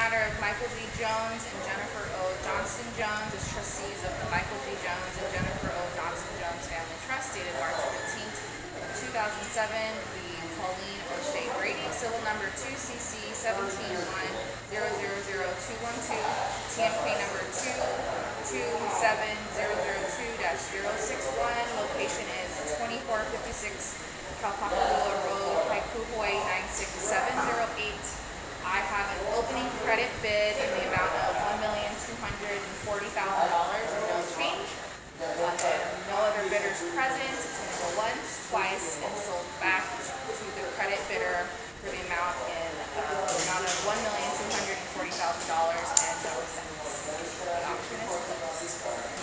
matter of Michael G. Jones and Jennifer O. Johnston Jones as trustees of the Michael G. Jones and Jennifer O. Johnston Jones Family Trust dated March 15th, 2007, the Colleen O'Shea Brady, civil number 2CC 1710000212, TMK number 227002-061, location is 2456 Kalpakapula Road, Paikuhoi 96708. I have an opening credit bid in the amount of $1,240,000 and no change. No other bidders present. It's going to go once, twice, and sold back to the credit bidder for the amount of $1,240,000 and no cents. The auction is closed.